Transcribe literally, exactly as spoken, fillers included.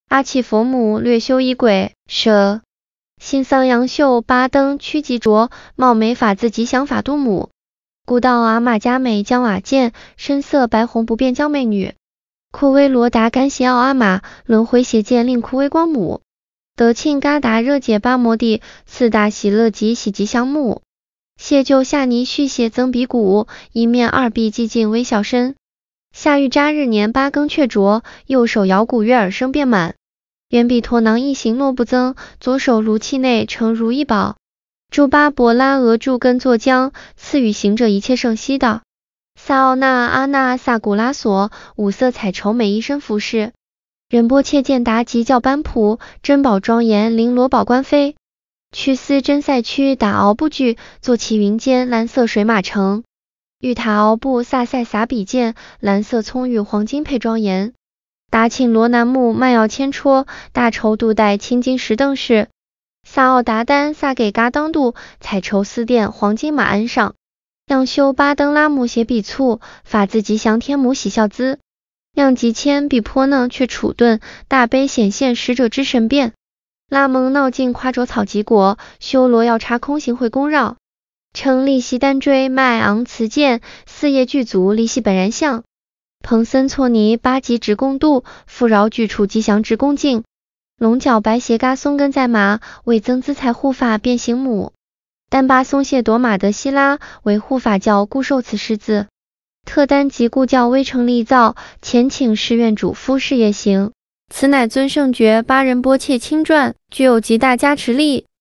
阿耆佛母略修仪轨，舍。新桑杨秀八灯趋吉着，貌美法自吉祥法度母。古道阿玛佳美江瓦见，深色白红不变娇媚女。库威罗达干邪奥阿玛，轮回邪见令库威光母。德庆嘎达热解巴摩地，次大喜乐吉喜吉祥母。谢救夏尼续血增比骨，一面二臂寂静微小身。夏玉扎日年八更却着，右手摇鼓悦耳声变满。圆臂托囊一行诺不增，左手如器内成如意宝。诸巴伯拉俄柱根作浆，赐予行者一切圣悉道。萨奥那阿那萨古拉索，五色彩绸每一身服饰。仁波切见达吉教班普，珍宝庄严绫罗宝冠飞。屈丝真赛区打鳌布具，坐骑云间蓝色水马乘。玉塔鳌布萨塞撒比剑，蓝色葱玉黄金配庄严。达庆罗南木曼耀千戳，大绸肚带青金石凳饰。萨奥达丹萨给嘎当度，彩绸丝垫黄金马鞍上。样修巴登拉木斜比簇，法自吉祥天母喜笑姿。样吉谦比颇能却楚顿，大悲显现使者之神变。拉蒙闹尽夸着草吉果，修罗要插空行会宫绕。称利息单锥迈昂慈剑，四叶具足利息本然相。彭森错尼八级直弓度，富饶具处吉祥直恭敬。龙角白鞋嘎松根在马，为增资财护法变形母。丹巴松谢夺马德希拉，为护法教故受此狮子。特丹及故教微成立造，前请誓愿主夫事业行。此乃尊圣觉八仁波切亲传，具有极大加持力。